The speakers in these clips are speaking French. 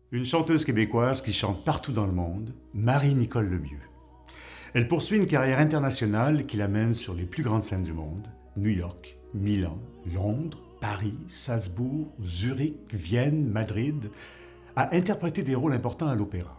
Une chanteuse québécoise qui chante partout dans le monde, Marie-Nicole Lemieux. Elle poursuit une carrière internationale qui l'amène sur les plus grandes scènes du monde, New York, Milan, Londres, Paris, Salzbourg, Zurich, Vienne, Madrid, a interprété des rôles importants à l'opéra.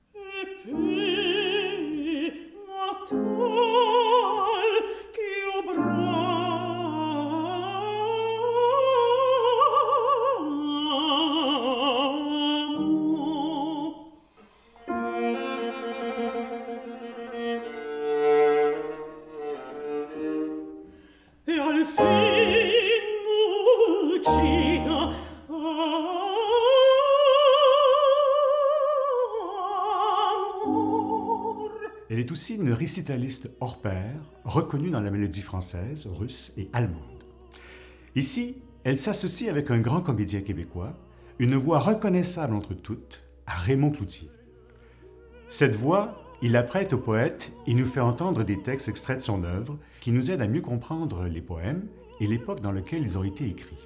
Elle est aussi une récitaliste hors pair, reconnue dans la mélodie française, russe et allemande. Ici, elle s'associe avec un grand comédien québécois, une voix reconnaissable entre toutes, à Raymond Cloutier. Cette voix, il la prête au poète et nous fait entendre des textes extraits de son œuvre qui nous aident à mieux comprendre les poèmes et l'époque dans laquelle ils ont été écrits.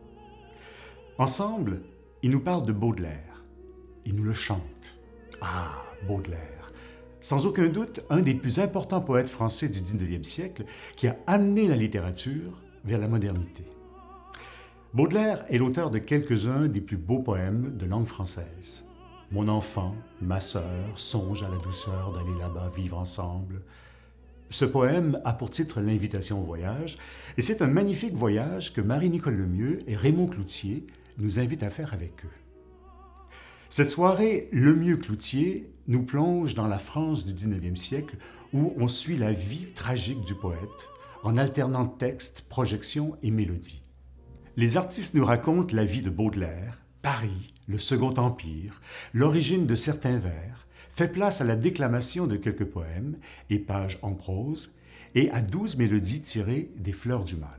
Ensemble, il nous parle de Baudelaire. Il nous le chante. Ah, Baudelaire! Sans aucun doute, un des plus importants poètes français du 19e siècle qui a amené la littérature vers la modernité. Baudelaire est l'auteur de quelques-uns des plus beaux poèmes de langue française. Mon enfant, ma sœur, songe à la douceur d'aller là-bas vivre ensemble. Ce poème a pour titre l'invitation au voyage, et c'est un magnifique voyage que Marie-Nicole Lemieux et Raymond Cloutier nous invitent à faire avec eux. Cette soirée, Lemieux-Cloutier nous plonge dans la France du 19e siècle où on suit la vie tragique du poète en alternant texte, projection et mélodie. Les artistes nous racontent la vie de Baudelaire, Paris, le Second Empire, l'origine de certains vers, fait place à la déclamation de quelques poèmes et pages en prose et à 12 mélodies tirées des Fleurs du Mal.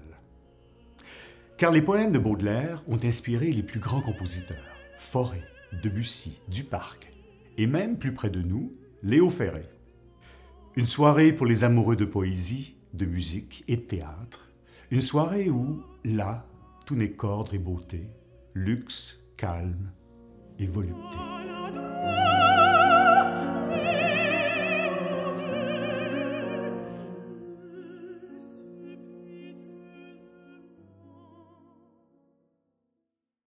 Car les poèmes de Baudelaire ont inspiré les plus grands compositeurs, Fauré, Debussy, Duparc, et même plus près de nous, Léo Ferré. Une soirée pour les amoureux de poésie, de musique et de théâtre. Une soirée où, là, tout n'est qu'ordre et beauté, luxe, calme et volupté.